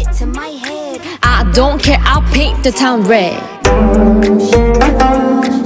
it to my head. I don't care, I'll paint the town red.